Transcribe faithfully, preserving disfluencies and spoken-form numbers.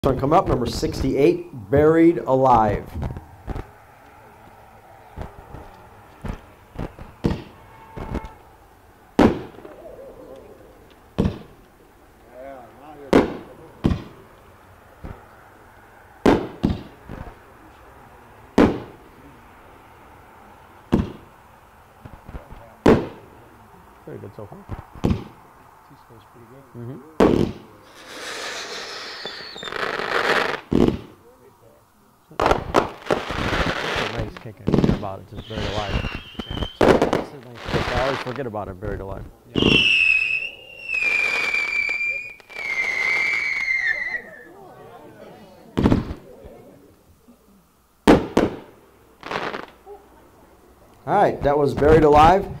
One come up, number sixty-eight, Buried Alive. Very good so far. He scores pretty good. Mm-hmm. Nice kick. I forget about it. Just Buried Alive. It's a nice kick. I always forget about it. Buried Alive. Yeah. All right, that was Buried Alive.